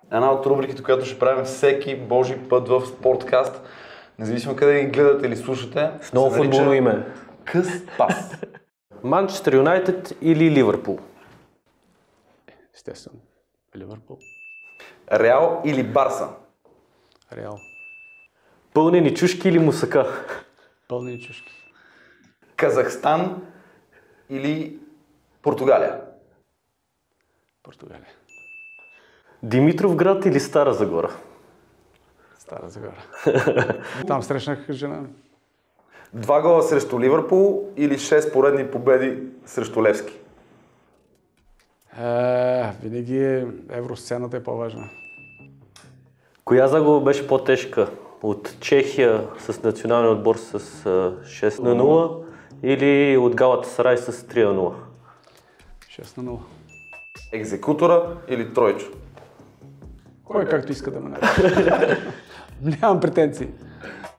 Една от рубриките, която ще правим всеки божи път в Спорткаст, независимо къде ги гледате или слушате. С ново футболно име. Къс пас. Манчестър Юнайтед или Ливърпул? Естествено. Ливърпул. Реал или Барса? Реал. Пълнени чушки или мусака? Пълни чушки. Казахстан или Португалия? Португалия. Димитровград или Стара Загора? Стара Загора. Там срещнах жена ми. 2 гола срещу Ливърпул или 6 поредни победи срещу Левски? Винаги евросцената е по-важна. Коя загуба беше по-тежка? От Чехия с националния отбор с 6-0 или от Галатасарай с 3-0? 6-0. Екзекутора или Тройчо? Кой както иска да ме нарече. Нямам претенции.